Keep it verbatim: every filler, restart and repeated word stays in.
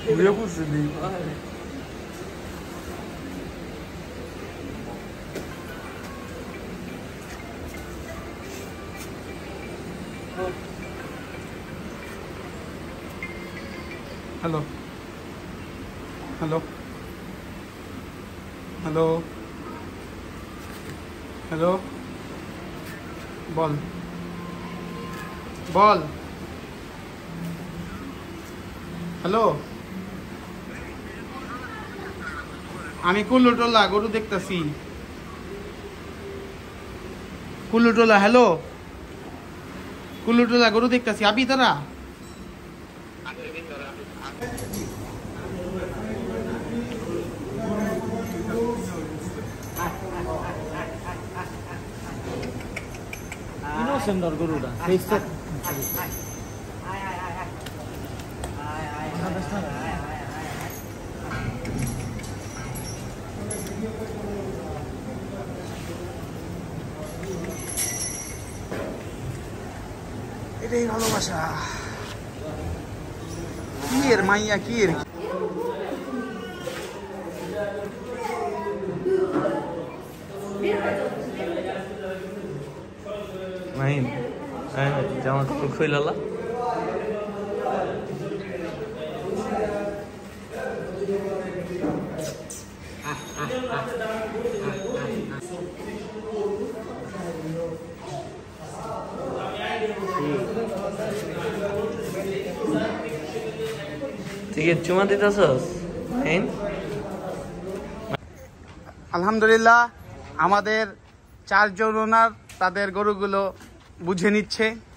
ঘুরে পড়ছে দি হ্যালো হ্যালো হ্যালো হ্যালো বল বল হ্যালো আমি কুল্লুটোলা গরু দেখতেছি কুল্লুটোলা হ্যালো কুল্লুটোলা গরু দেখতেছি আবি তারা ইনোসেন্টর গরুটা ফেস তো এটাই ভালোবাসা কি এর মাইয়া কি এর মাহিন জামা কাপড় খুইলালা তুই কি চুমা দিতেছস? আলহামদুলিল্লাহ আমাদের চারজন ওনার তাদের গরুগুলো বুঝে নিচ্ছে।